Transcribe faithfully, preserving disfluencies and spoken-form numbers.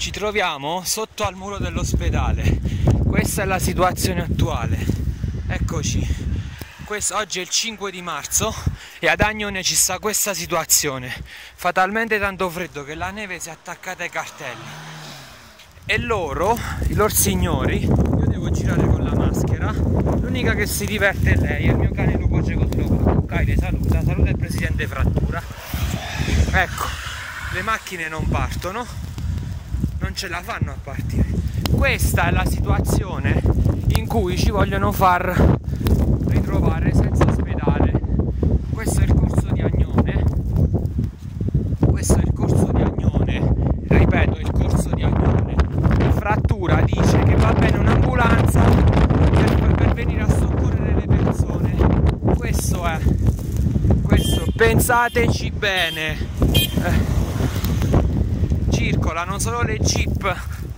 Ci troviamo sotto al muro dell'ospedale. Questa è la situazione attuale. Eccoci. Questo, oggi è il cinque di marzo e ad Agnone ci sta questa situazione. Fa talmente tanto freddo che la neve si è attaccata ai cartelli. E loro, i loro signori, io devo girare con la maschera, l'unica che si diverte è lei, è il mio cane lupo cecoslovacco. Caile saluta, saluta il presidente Frattura. Ecco, le macchine non partono, non ce la fanno a partire. Questa è la situazione in cui ci vogliono far ritrovare senza ospedale. Questo è il corso di Agnone. Questo è il corso di Agnone. Ripeto, il corso di Agnone. Frattura dice che va bene un'ambulanza per, per venire a soccorrere le persone. Questo è. Questo, pensateci bene. Eh. Circolano solo le jeep